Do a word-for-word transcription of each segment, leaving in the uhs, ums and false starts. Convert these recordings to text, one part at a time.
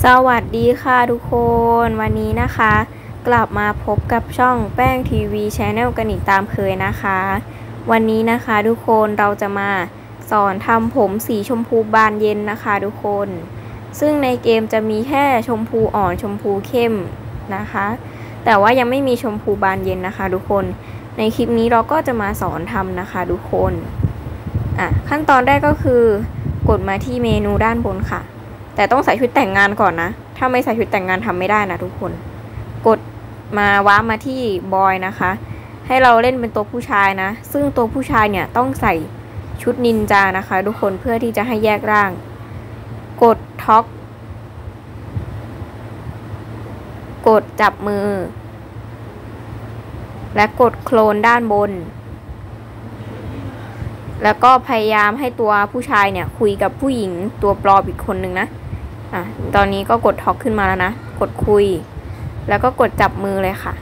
สวัสดีค่ะทุกคนวันนี้นะคะกลับมาพบกับช่องแป้งทีวีชาแนลกันอีกตามเคยนะคะวันนี้นะคะทุกคนเราจะมาสอนทำผมสีชมพูบานเย็นนะคะทุกคนซึ่งในเกมจะมีแค่ชมพูอ่อนชมพูเข้มนะคะแต่ว่ายังไม่มีชมพูบานเย็นนะคะทุกคนในคลิปนี้เราก็จะมาสอนทำนะคะทุกคนอ่ะขั้นตอนแรกก็คือกดมาที่เมนูด้านบนค่ะแต่ต้องใส่ชุดแต่งงานก่อนนะถ้าไม่ใส่ชุดแต่งงานทำไม่ได้นะทุกคนกดมาว้ามาที่บอยนะคะให้เราเล่นเป็นตัวผู้ชายนะซึ่งตัวผู้ชายเนี่ยต้องใส่ชุดนินจานะคะทุกคนเพื่อที่จะให้แยกร่างกดท็อกกดจับมือและกดโคลนด้านบนแล้วก็พยายามให้ตัวผู้ชายเนี่ยคุยกับผู้หญิงตัวปลอมอีกคนนึงนะอ่ะตอนนี้ก็กดท็อกขึ้นมาแล้วนะกดคุยแล้วก็กดจับมือเลยค่ะ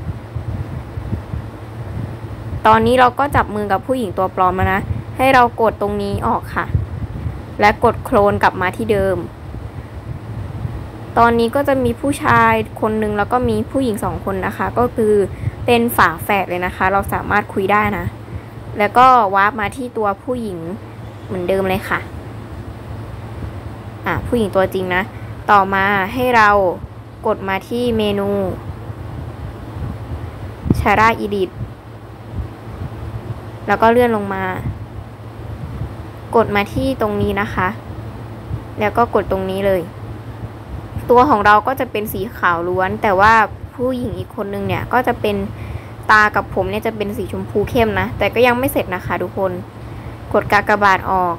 ตอนนี้เราก็จับมือกับผู้หญิงตัวปลอมแล้วนะให้เรากดตรงนี้ออกค่ะและกดโคลนกลับมาที่เดิมตอนนี้ก็จะมีผู้ชายคนนึงแล้วก็มีผู้หญิงสองคนนะคะก็คือเป็นฝาแฝดเลยนะคะเราสามารถคุยได้นะแล้วก็วาร์ปมาที่ตัวผู้หญิงเหมือนเดิมเลยค่ะอ่ะผู้หญิงตัวจริงนะต่อมาให้เรากดมาที่เมนูชาร่าอีดิทแล้วก็เลื่อนลงมากดมาที่ตรงนี้นะคะแล้วก็กดตรงนี้เลยตัวของเราก็จะเป็นสีขาวล้วนแต่ว่าผู้หญิงอีกคนนึงเนี่ยก็จะเป็นตากับผมเนี่ยจะเป็นสีชมพูเข้มนะแต่ก็ยังไม่เสร็จนะคะทุกคนกดกากบาทออก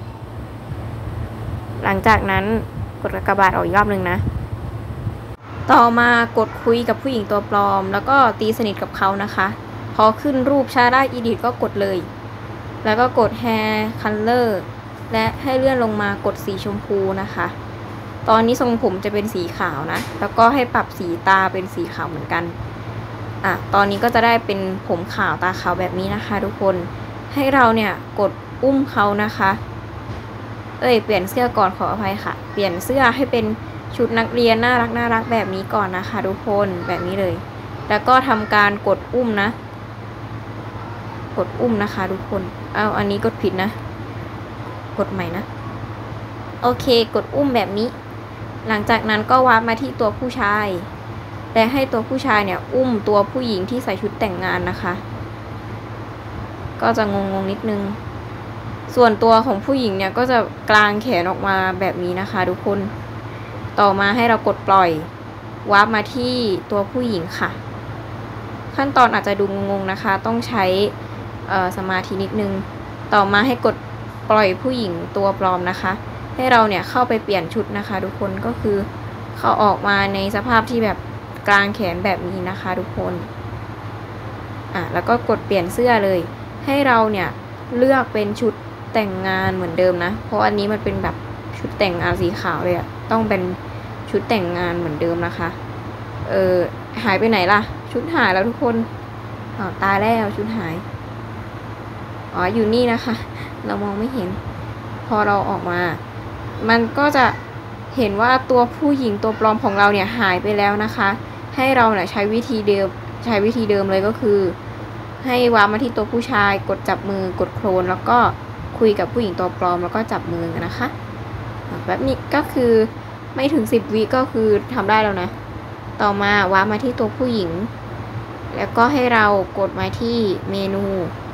หลังจากนั้นกดกากบาทออกอีกรอบนึงนะต่อมากดคุยกับผู้หญิงตัวปลอมแล้วก็ตีสนิทกับเขานะคะพอขึ้นรูปชาร่าอีดิทก็กดเลยแล้วก็กด Hair Color และให้เลื่อนลงมากดสีชมพูนะคะตอนนี้ทรงผมจะเป็นสีขาวนะแล้วก็ให้ปรับสีตาเป็นสีขาวเหมือนกันอ่ะตอนนี้ก็จะได้เป็นผมขาวตาขาวแบบนี้นะคะทุกคนให้เราเนี่ยกดอุ้มเขานะคะเอ้ยเปลี่ยนเสื้อก่อนขออภัยค่ะเปลี่ยนเสื้อให้เป็นชุดนักเรียนน่ารักน่ารักแบบนี้ก่อนนะคะทุกคนแบบนี้เลยแล้วก็ทำการกดอุ้มนะกดอุ้มนะคะทุกคนเอาอันนี้กดผิดนะกดใหม่นะโอเคกดอุ้มแบบนี้หลังจากนั้นก็วาร์ปมาที่ตัวผู้ชายและให้ตัวผู้ชายเนี่ยอุ้มตัวผู้หญิงที่ใส่ชุดแต่งงานนะคะก็จะงงๆนิดนึงส่วนตัวของผู้หญิงเนี่ยก็จะกลางแขนออกมาแบบนี้นะคะทุกคนต่อมาให้เรากดปล่อยวาร์ปมาที่ตัวผู้หญิงค่ะขั้นตอนอาจจะดูงงๆนะคะต้องใช้สมาธินิดนึงต่อมาให้กดปล่อยผู้หญิงตัวปลอมนะคะให้เราเนี่ยเข้าไปเปลี่ยนชุดนะคะทุกคนก็คือเขาออกมาในสภาพที่แบบกลางแขนแบบนี้นะคะทุกคนอ่ะแล้วก็กดเปลี่ยนเสื้อเลยให้เราเนี่ยเลือกเป็นชุดแต่งงานเหมือนเดิมนะเพราะอันนี้มันเป็นแบบชุดแต่งงานสีขาวเลยอะต้องเป็นชุดแต่งงานเหมือนเดิมนะคะเออหายไปไหนล่ะชุดหายแล้วทุกคนอ๋อตายแล้วชุดหายอ๋ออยู่นี่นะคะเรามองไม่เห็นพอเราออกมามันก็จะเห็นว่าตัวผู้หญิงตัวปลอมของเราเนี่ยหายไปแล้วนะคะให้เราเนี่ยใช้วิธีเดิมใช้วิธีเดิมเลยก็คือให้วางมาที่ตัวผู้ชายกดจับมือกดโคลนแล้วก็คุยกับผู้หญิงตัวปลอมแล้วก็จับมือนะคะแบบนี้ก็คือไม่ถึงสิบวิก็คือทำได้แล้วนะต่อมาวางมาที่ตัวผู้หญิงแล้วก็ให้เรากดมาที่เมนู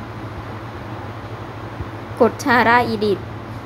กดชาร่าอีดิท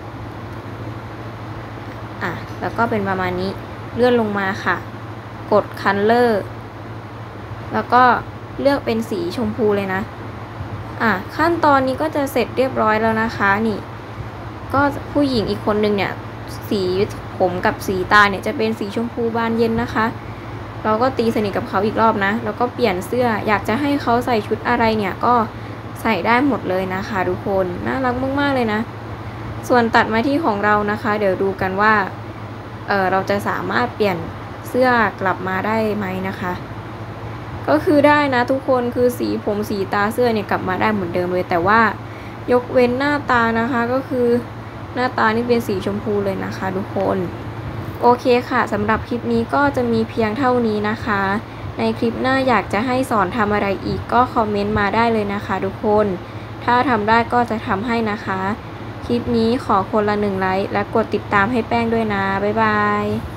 อ่ะแล้วก็เป็นประมาณนี้เลื่อนลงมาค่ะกด Color แล้วก็เลือกเป็นสีชมพูเลยนะอ่ะขั้นตอนนี้ก็จะเสร็จเรียบร้อยแล้วนะคะนี่ก็ผู้หญิงอีกคนนึงเนี่ยสีผมกับสีตาเนี่ยจะเป็นสีชมพูบานเย็นนะคะเราก็ตีสนิทกับเขาอีกรอบนะแล้วก็เปลี่ยนเสื้ออยากจะให้เขาใส่ชุดอะไรเนี่ยก็ใส่ได้หมดเลยนะคะทุกคนน่ารักมากๆเลยนะส่วนตัดมาที่ของเรานะคะเดี๋ยวดูกันว่าเออเราจะสามารถเปลี่ยนเสื้อกลับมาได้ไหมนะคะก็คือได้นะทุกคนคือสีผมสีตาเสื้อเนี่ยกลับมาได้เหมือนเดิมเลยแต่ว่ายกเว้นหน้าตานะคะก็คือหน้าตานี่เป็นสีชมพูเลยนะคะทุกคนโอเคค่ะสำหรับคลิปนี้ก็จะมีเพียงเท่านี้นะคะ ในคลิปหน้าอยากจะให้สอนทำอะไรอีกก็คอมเมนต์มาได้เลยนะคะทุกคน ถ้าทำได้ก็จะทำให้นะคะ คลิปนี้ขอคนละหนึ่งไลค์และกดติดตามให้แป้งด้วยนะ บ๊ายบาย